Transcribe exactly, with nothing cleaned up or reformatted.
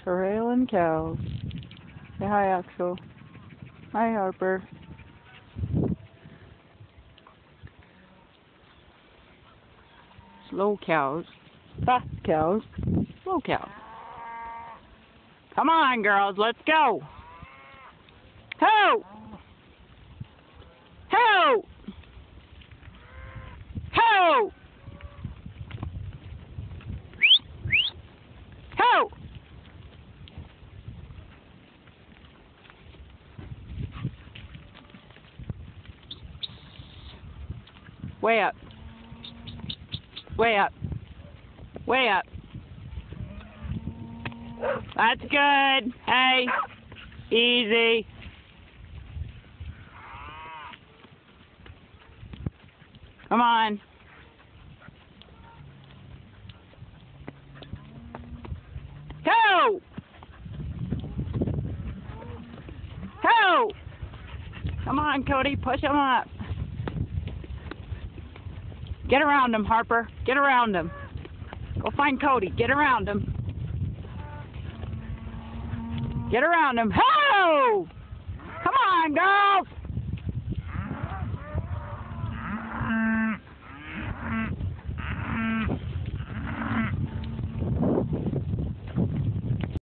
Corralling cows. Say hi, Axl. Hi, Harper. Slow cows. Fast cows. Slow cows. Come on, girls, let's go. Ho! Ho! Ho! Ho! Way up. Way up. Way up. That's good. Hey. Easy. Come on. Go! Go! Come on, Cody. Push him up. Get around him, Harper. Get around him. Go find Cody. Get around him. Get around him. Ho! Come on, girls!